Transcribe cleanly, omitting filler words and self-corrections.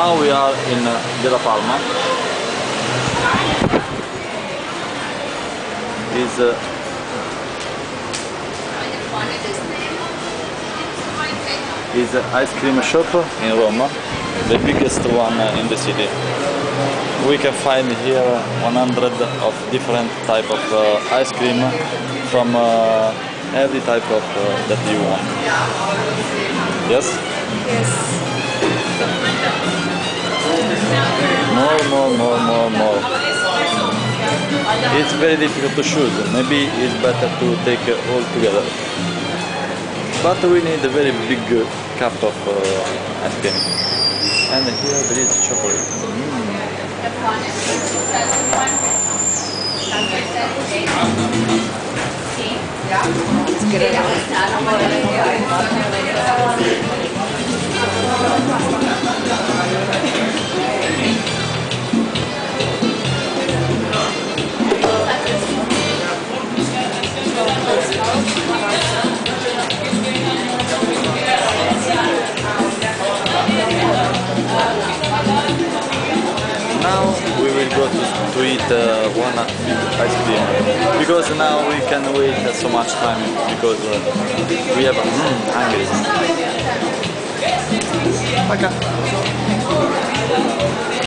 Now we are in Della Palma. Is an ice cream shop in Roma, the biggest one in the city. We can find here 100 of different type of ice cream from every type of that you want. Yes? Yes. More. It's very difficult to choose. Maybe it's better to take all together. But we need a very big cup of ice cream. And here there is chocolate. Now we will go to eat one ice cream because now we can wait so much time because we have hungry. Пока.